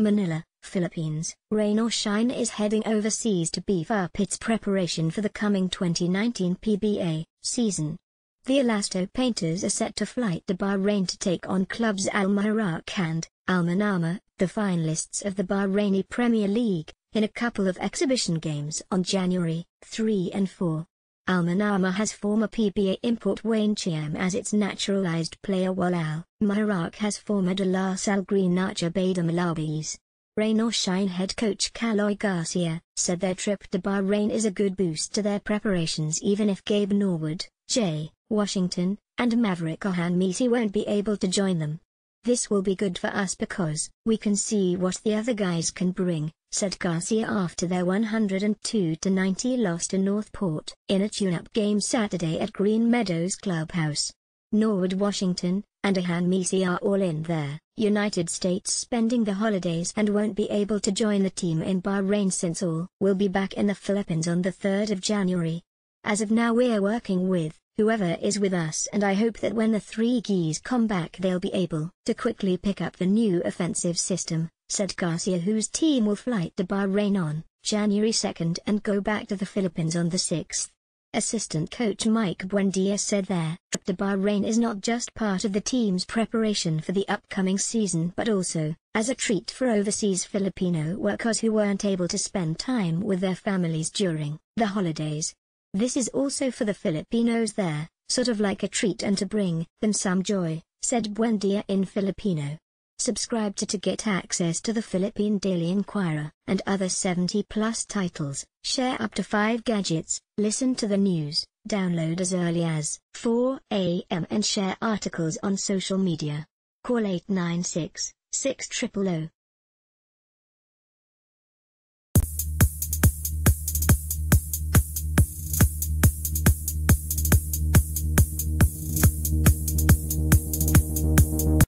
Manila, Philippines. Rain or shine is heading overseas to beef up its preparation for the coming 2019 PBA season. The Elasto Painters are set to fly to Bahrain to take on clubs Muharraq and Al Manama, the finalists of the Bahraini Premier League, in a couple of exhibition games on January 3 and 4. Al Manama has former PBA import Wayne Chiam as its naturalized player, while Al Muharraq has former De La Salle Green Archer Bader Malabis. Rain or shine head coach Caloy Garcia said their trip to Bahrain is a good boost to their preparations, even if Gabe Norwood, Jay Washington, and Maverick Ohanmisi won't be able to join them. "This will be good for us because we can see what the other guys can bring," said Garcia after their 102-90 loss to Northport in a tune-up game Saturday at Green Meadows Clubhouse. Norwood, Washington, and Ohanmisi are all in their United States spending the holidays and won't be able to join the team in Bahrain since all will be back in the Philippines on the 3rd of January. "As of now we're working with whoever is with us, and I hope that when the three Gs come back they'll be able to quickly pick up the new offensive system," said Garcia, whose team will fly to Bahrain on January 2nd and go back to the Philippines on the 6th. Assistant coach Mike Buendia said their trip to Bahrain is not just part of the team's preparation for the upcoming season but also as a treat for overseas Filipino workers who weren't able to spend time with their families during the holidays. "This is also for the Filipinos there, sort of like a treat and to bring them some joy," said Buendia in Filipino. Subscribe to get access to the Philippine Daily Inquirer and other 70-plus titles, share up to 5 gadgets, listen to the news, download as early as 4 a.m. and share articles on social media. Call 896-6000.